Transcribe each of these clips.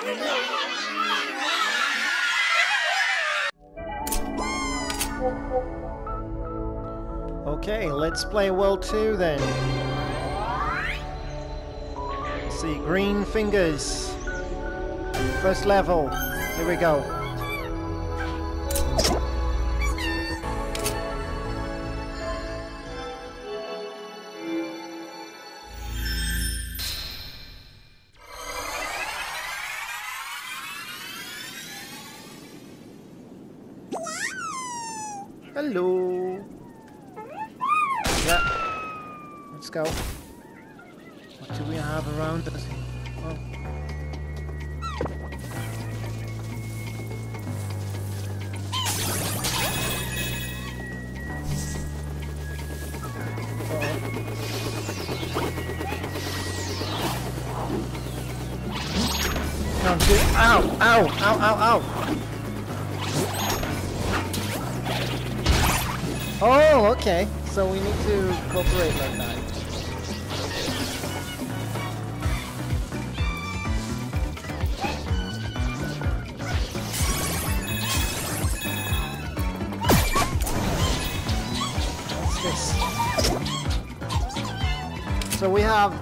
Okay, let's play World 2 then. Let's see, green fingers. First level. Here we go. Hello. Yeah. Let's go. What do we have around us? Oh. No, dude. Ow! Ow! Ow! Ow! Ow! Oh, okay. So we need to cooperate like that. What's this? So we have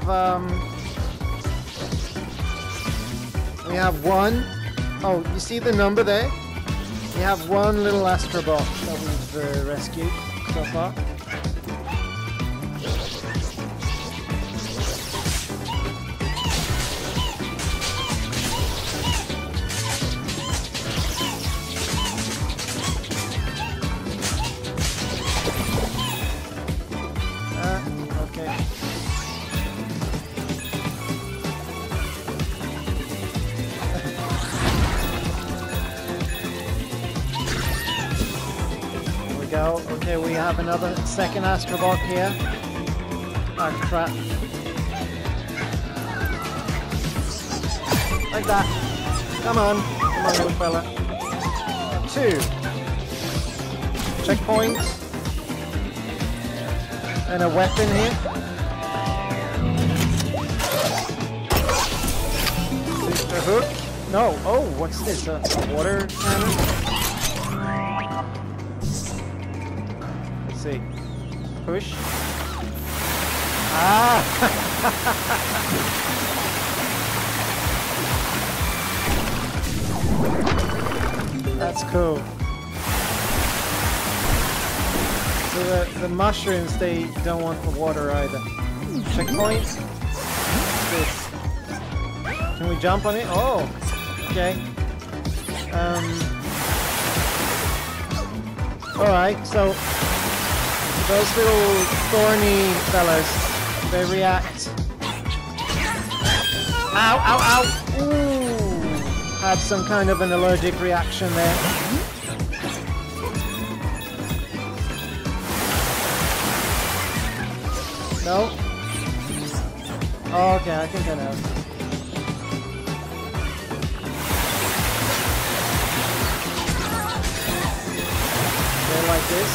one. Oh, you see the number there? We have one little Astro Bot that we've rescued so far. Okay. There we go. Okay, we have another second Astro Bot here. Oh crap. Like that. Come on. Come on, little fella. 2. Checkpoint. And a weapon here. A hook? No. Oh, what's this? A water cannon? Let's see. Push. Ah! That's cool. So the mushrooms, they don't want the water either. Checkpoint. What's this? Can we jump on it? Oh, okay. Alright, so those little thorny fellas, they react. Ow, ow, ow! Ooh! Had some kind of an allergic reaction there. No? Oh, okay, I think I know. Okay, like this.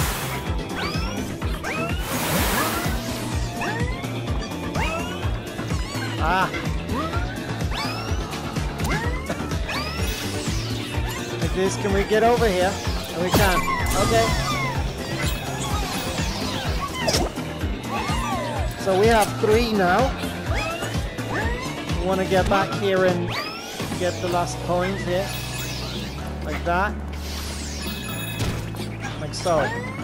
Ah! Like this, can we get over here? Oh, we can. Okay. So we have 3 now. We want to get back here and get the last point here. Like that. Like so.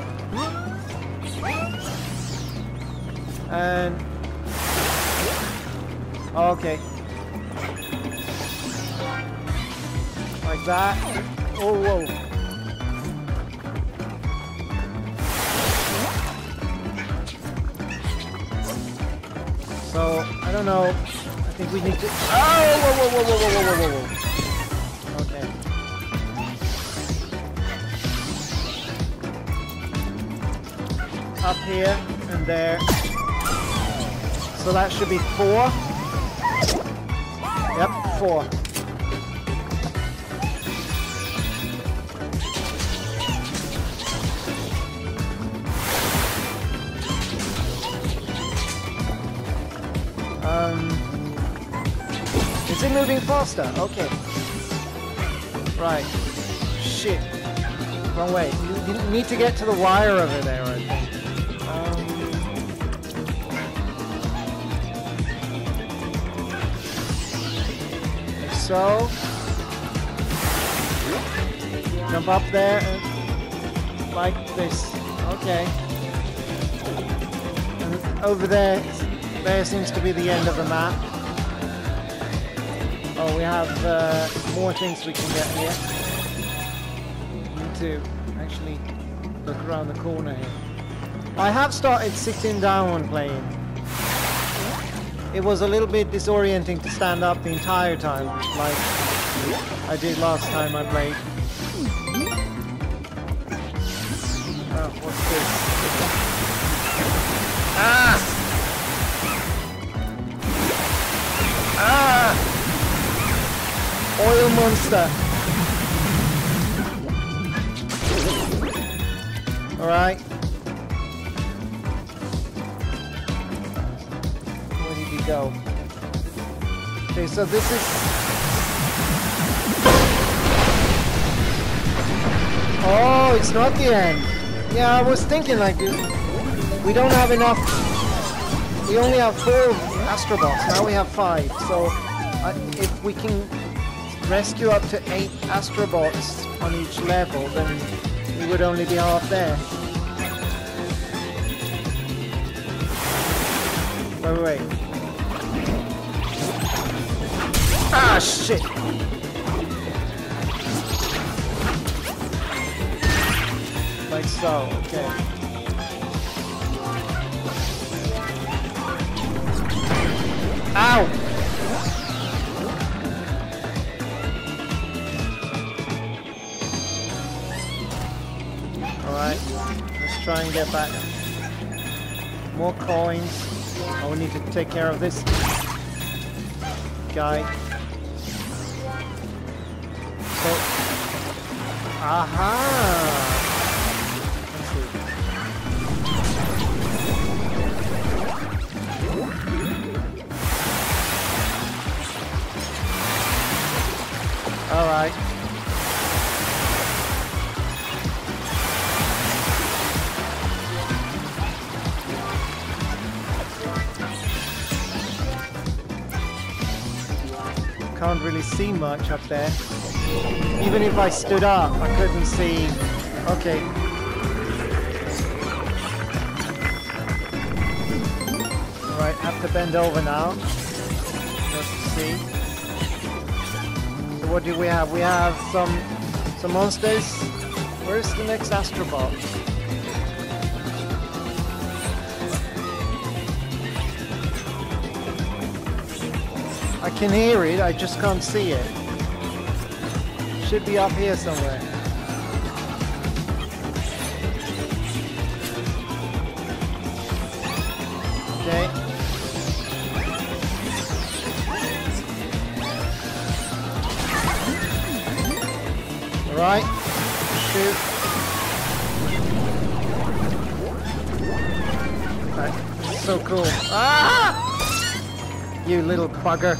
And... okay. Like that. Oh, whoa. So, I don't know. I think we need to... oh! Whoa, whoa, whoa, whoa, whoa, whoa, whoa, whoa. Okay. Up here and there. So that should be 4. Yep, 4. Is it moving faster? Okay. Right. Shit. Wrong way. You need to get to the wire over there, I think. So, jump up there and like this. Okay. And over there seems to be the end of the map. Oh, we have more things we can get here. Need to actually look around the corner here. I have started sitting down when playing. It was a little bit disorienting to stand up the entire time, like I did last time I played. Oh, what's this? Ah! Ah! Oil monster. Alright. Go. Okay, so this is... Oh, it's not the end. Yeah, I was thinking like we don't have enough. We only have 4 Astro Bots. Now we have 5. So if we can rescue up to 8 Astro Bots on each level, then we would only be half there. Wait. Ah, shit! Like so, okay. Ow! Alright, let's try and get back. More coins. Oh, we need to take care of this guy. So, aha! Let's see. All right. Can't really see much up there. Even if I stood up, I couldn't see. Okay. Alright, have to bend over now. Just to see. So what do we have? We have some monsters. Where's the next Astro Bot? I can hear it, I just can't see it. Should be up here somewhere. Okay. Alright. Shoot. Right. So cool. Ah! You little bugger.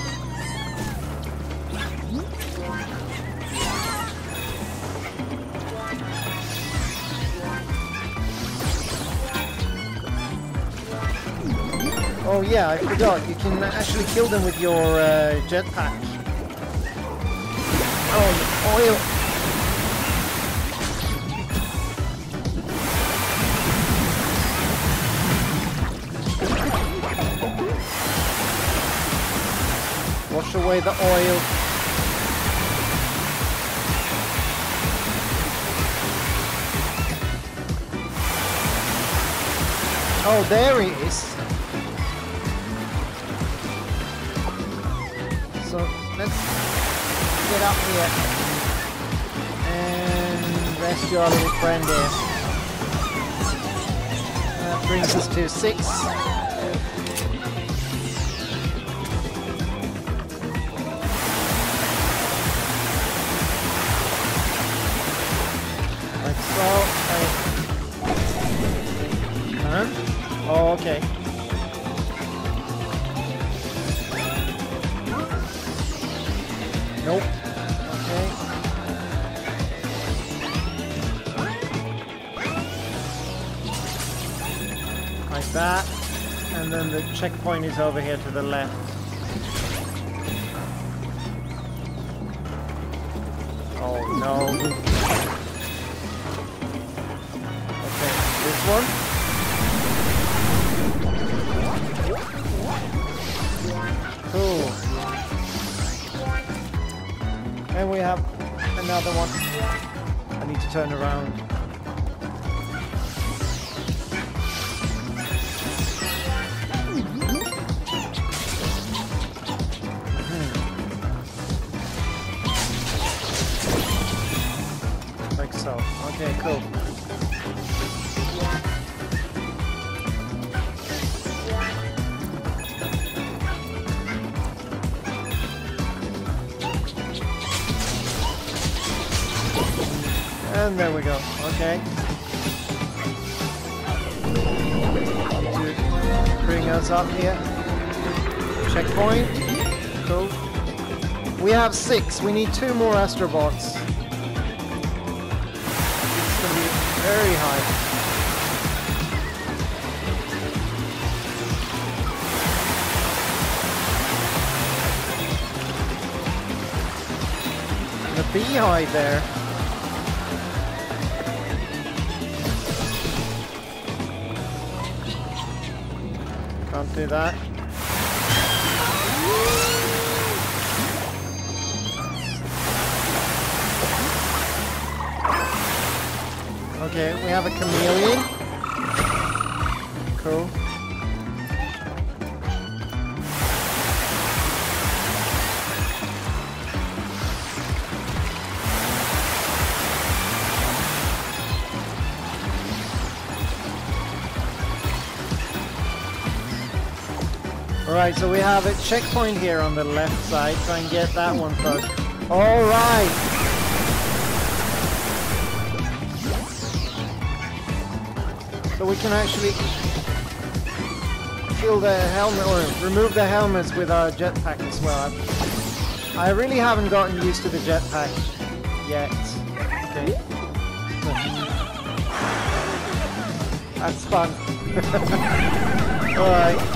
Oh yeah, I forgot. You can actually kill them with your jetpack. Oh, oil. Wash away the oil. Oh, there he is. So let's get up here and rescue our little friend here. That brings us to 6. Like so. Huh? Oh, okay. Nope. Okay. Like that. And then the checkpoint is over here to the left. Oh no. Okay, this one. Cool. And we have another one. I need to turn around. Like so. Okay, cool. And there we go. Okay. To bring us up here. Checkpoint. Cool. We have 6. We need 2 more Astro Bots. It's going to be very high. The beehive there. Can't do that. Okay, we have a chameleon. Cool. Alright, so we have a checkpoint here on the left side. Try and get that one first. Alright! So we can actually kill the helmet or remove the helmets with our jetpack as well. I really haven't gotten used to the jetpack yet. Okay. That's fun. Alright.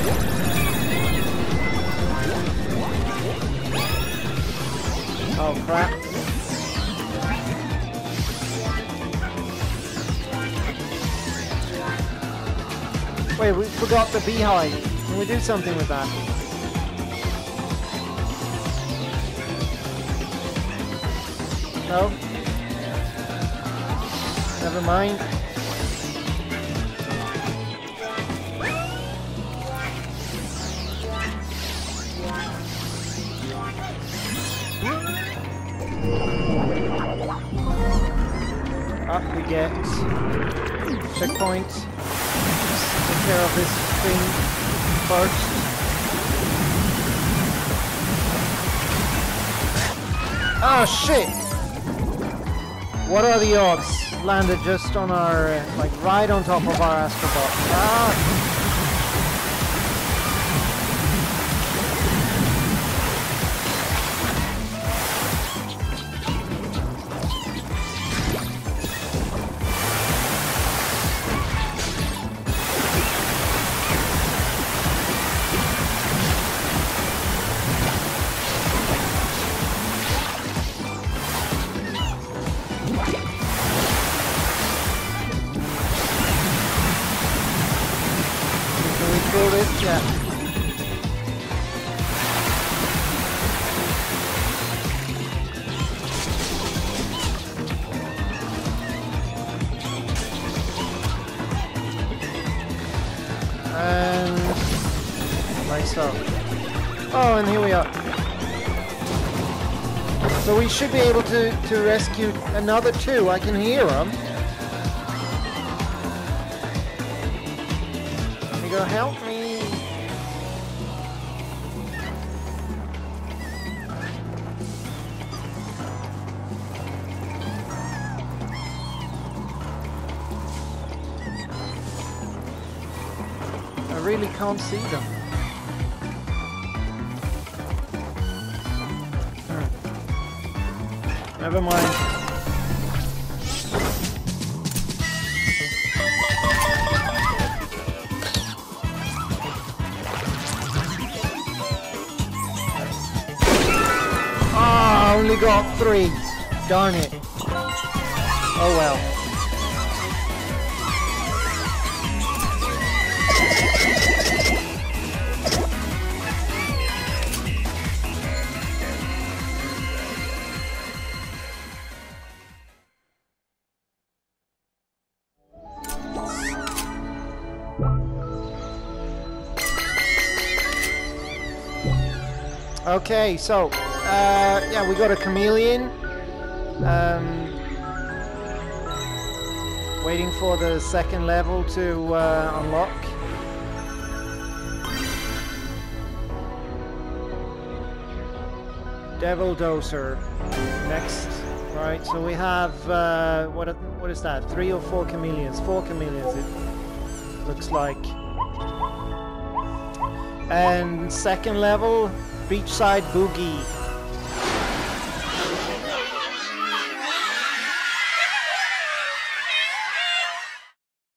Oh crap. Wait, we forgot the beehive. Can we do something with that? No? Never mind. Up we get. Checkpoint. Take care of this thing first. Oh shit! What are the odds? Landed just on our, like right on top of our Astro Bot. Ah! This, yeah. And like so. Oh, and here we are. So we should be able to rescue another 2. I can hear them. Help me! I really can't see them. Never mind. Ah, I only got 3. Darn it. Oh well. Okay, so yeah, we got a chameleon. Waiting for the second level to unlock. Devil Doser. Next, right? So we have what is that? 3 or 4 chameleons? 4 chameleons. It looks like. And second level, Beachside Boogie.